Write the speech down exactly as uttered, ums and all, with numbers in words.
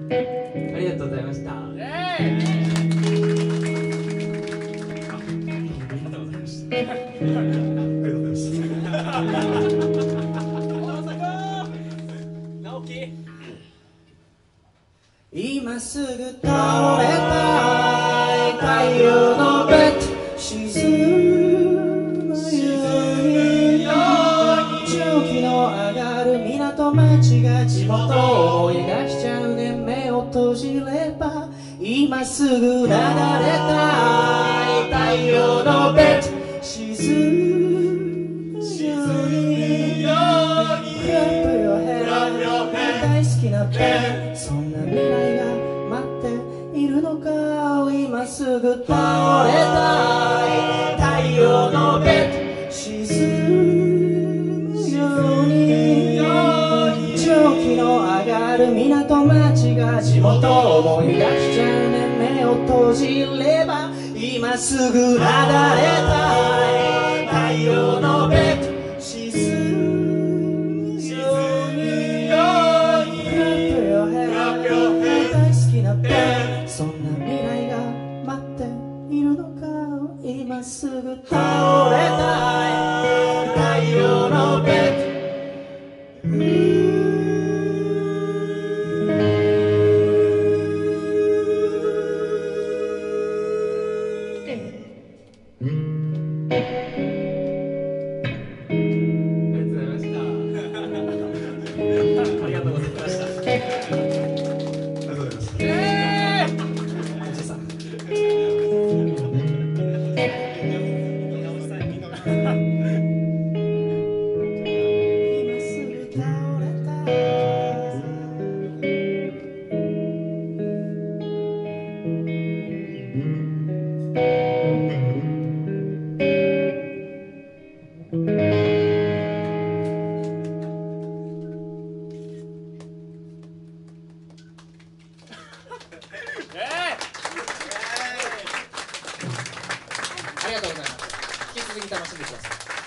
ありがとうございました。今すぐ倒れたい太陽のベッド沈むように蒸気の上がる港町が地元を思い出しちゃうね。目を閉じれば今すぐなだれたい太陽のベッド沈むように Clap your hands 大好きなベンそんな未来が待っているのか。今すぐ倒れたい太陽のベッド沈むように蒸気の上がる港町が地元を思い出しちゃうね。目を閉じれば今すぐなだれたい太陽のベッド沈むように Clap your hands 大好きなベンそんな未来が待っているのか。今すぐ倒れたい太陽のベッドありがとうございます。引き続き楽しんでください。